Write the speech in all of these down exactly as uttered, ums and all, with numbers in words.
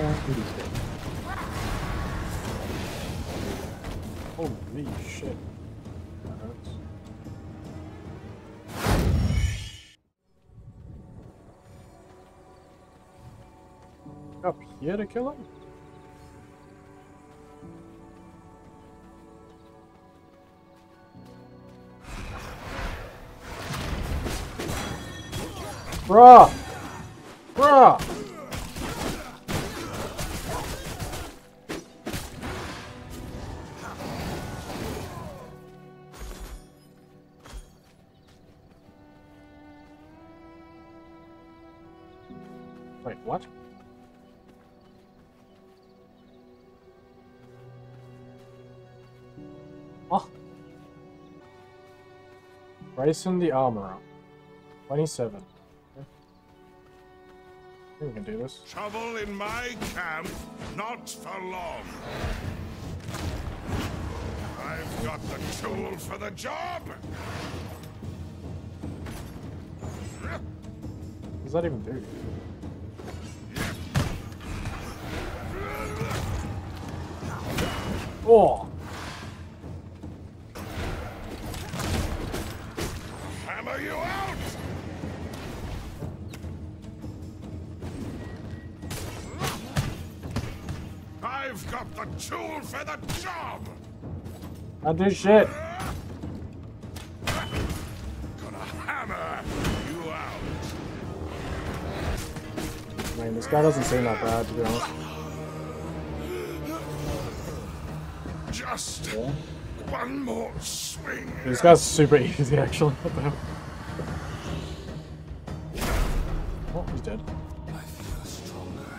Holy shit. That hurts. Up here to kill him? Bruh! Bruh! Wait, what? Oh! Racing the Armorer. twenty-seven. We can do this. Trouble in my camp, not for long. I've got the tool for the job. What does that even do? Oh! Hammer you out! I've got the tool for the job! I do shit! Gonna hammer you out! I mean, this guy doesn't seem that bad, to be honest. Just yeah. one more swing. This guy's super easy, actually. What the hell? Oh, he's dead. I feel stronger.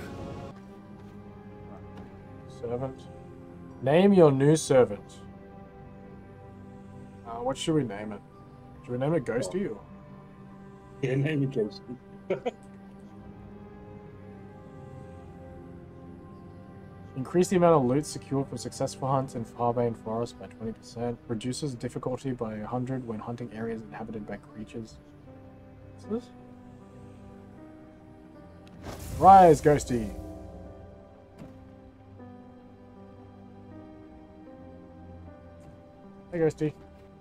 Servant. Name your new servant. Uh, what should we name it? Should we name it Ghosty or? Yeah, name it Ghosty. Increase the amount of loot secured for successful hunts in Farbane Forest by twenty percent. Reduces difficulty by one hundred when hunting areas inhabited by creatures. What's this? Rise, Ghosty! Hey, Ghosty.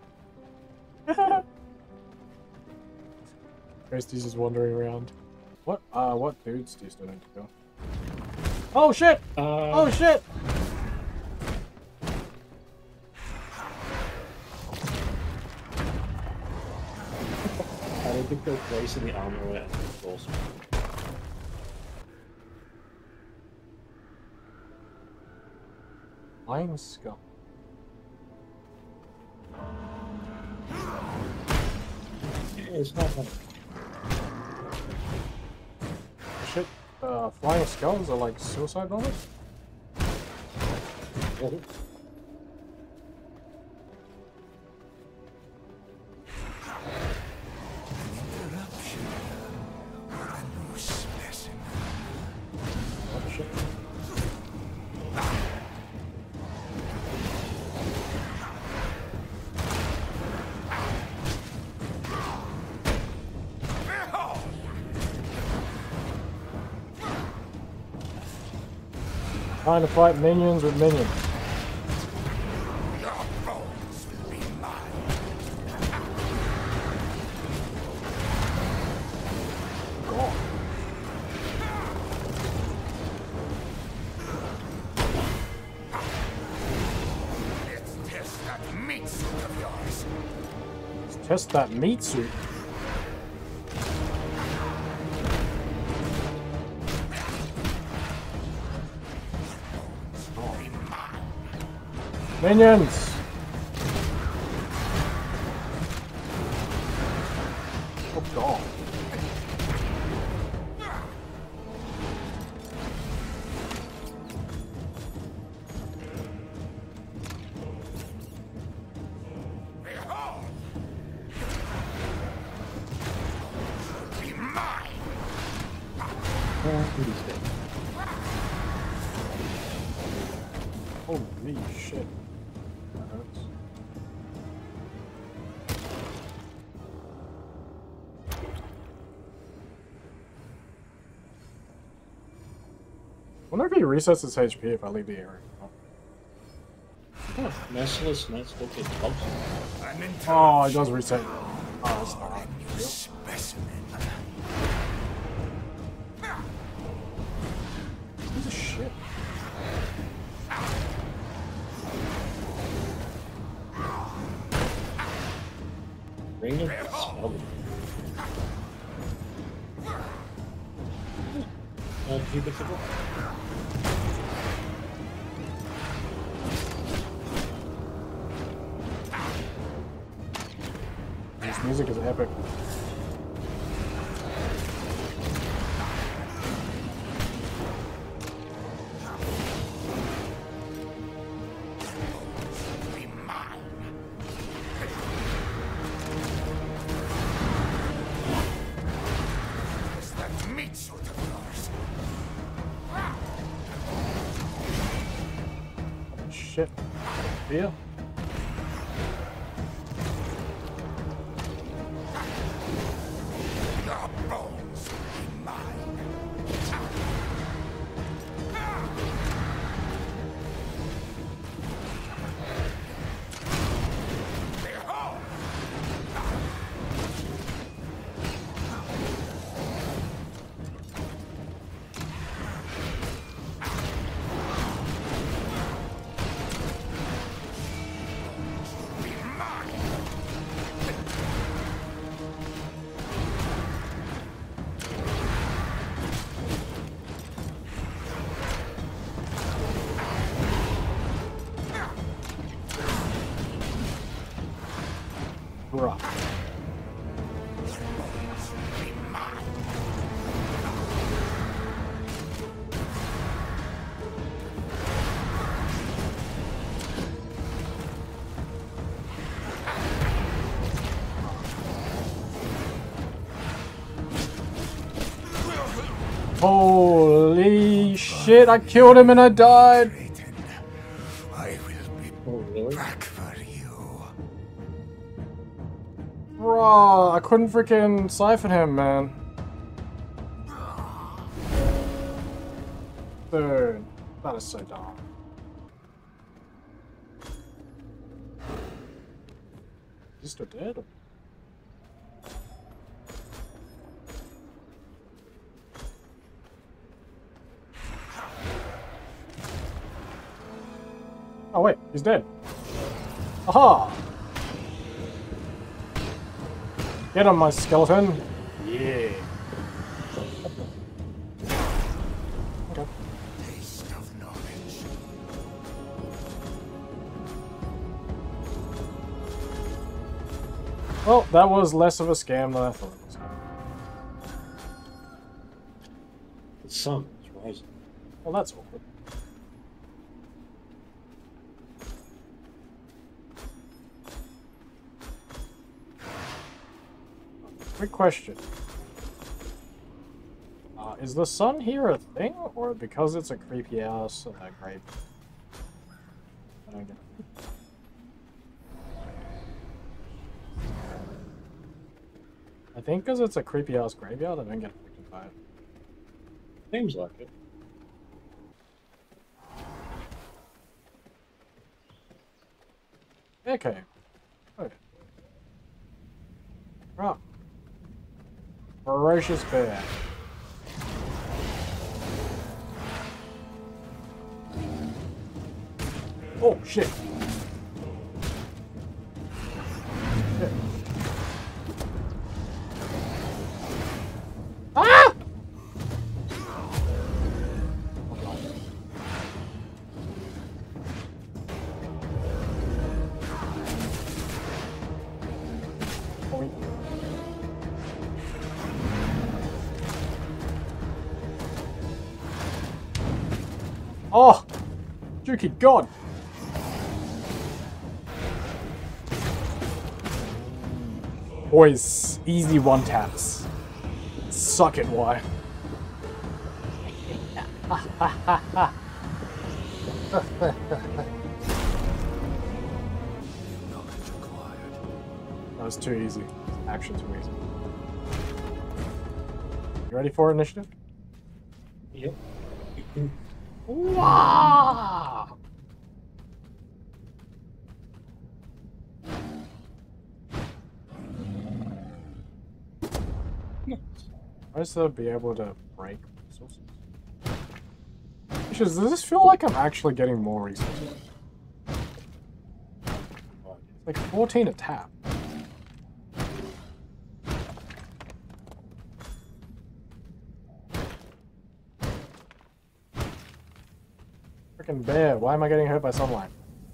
Ghosty's just wandering around. What, uh, what dudes do you still need to kill? Oh shit! Uh, oh shit! I don't think they're placing the armor at the force. Flying Skull. Yeah, it's not funny. Shit. Uh, flying skulls are like suicide bombers? Oh. What shit? Trying to fight minions with minions. Your bones will be mine. God. Let's test that meat suit of yours. Let's test that meat suit. Minions! Oh god. Behold! Be mine! Holy shit. That hurts. wonder if he resets his H P if I leave the area. Oh, merciless, nice looking clubs. Oh, it does reset. Oh, that's not real. Specimen. Who's a shit? Ring of spell. Uh, keep it simple. This music is epic. Be mine. It's that meat suit of yours. Shit. Yeah. Your bones be mine. Behold! Be mine. Bruh. Be mine. Holy shit, I killed him and I died! Satan, I will be Oh, really? back for you. Bruh, I couldn't freaking siphon him, man. Dude, that is so dumb. Is he still dead? Oh wait, he's dead. Aha! Get him, my skeleton. Yeah. Okay. Taste of knowledge. Well, that was less of a scam than I thought it was. The sun is rising. Well, that's awkward. Quick question. Uh, is the sun here a thing, or because it's a creepy house and a grave? I don't get it. I think because it's a creepy house graveyard, I don't get affected by it. Seems like it. Okay. Okay. Right. Ferocious bear. Oh shit. Shit. Ah! Point. Oh! Dookie God! Boys, easy one taps. Suck it, why? Knowledge acquired. That was too easy. Action too easy. You ready for initiative? Yep. Wow! I used to be able to break resources. Which is, does this feel like I'm actually getting more resources? It's like fourteen a tap. Freaking bear, why am I getting hurt by sunlight?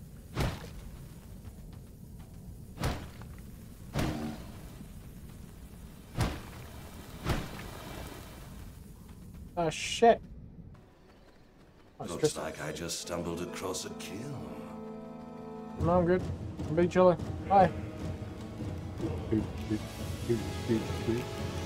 Oh shit. Oh, Looks stress. like I just stumbled across a kill. No, I'm good. I'm big chilling. Bye.